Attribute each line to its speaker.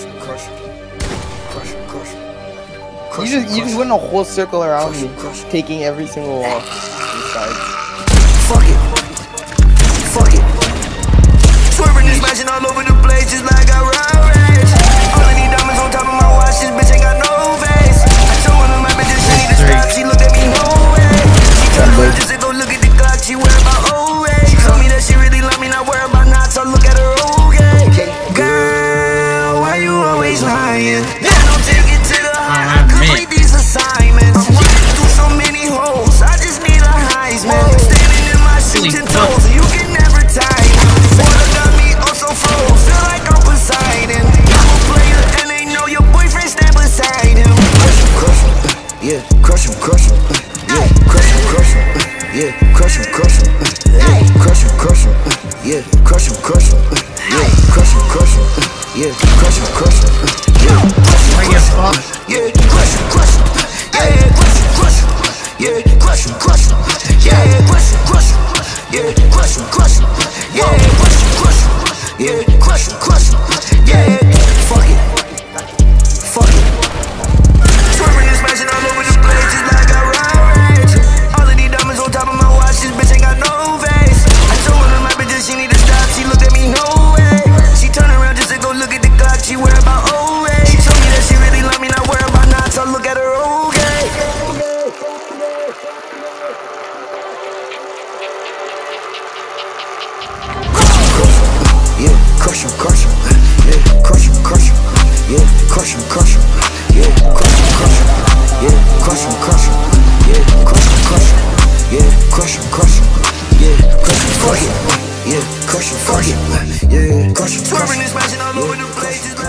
Speaker 1: You just went a whole circle around me, taking every single wall.
Speaker 2: Fuck it. Fuck it. Swerving this mansion all over the place just like I rage. All of these diamonds on top of my watch, this bitch ain't got no face. I told her my bitch she need to stop, she looked at me no way. She turned around just to go look at the clock, she worried about old age. She told me that she really love me, not worried about knots, so look at her okay. Girl, why you always lying? I don't take it to the heart, I complete these assignments. Through so many holes, I just need a Heisman. Standing in my shoes and toes, you can never tie me. Water got me oh so froze, feel like I'm Poseidon. I'm a player and they know your boyfriend stand beside him. Crush him, yeah, crush him, yeah, crush him, yeah, crush him, yeah, crush him, yeah, crush him, yeah, crush him, yeah, crush him, yeah, yeah, crush him, yeah, yeah, crush him, yeah, yeah, crush him, yeah, yeah, crush him, yeah, fuck it, swerving and smashing all over the place just like I rage. All of these diamonds on top of my watch, this bitch ain't got no face. I told her my bitch she need to stop, she looked at me no way. She turned around just to go look at the clock, she worried about old age. She told me that she really love me, not worried about knots, so look at her okay. Yeah, crush him, yeah, crush him, yeah, crush him, yeah, crush him, yeah, crush him, yeah, crush him, yeah, crush him, yeah, crush him, yeah, crush him, yeah, crush him, swerving and smashing all over the place.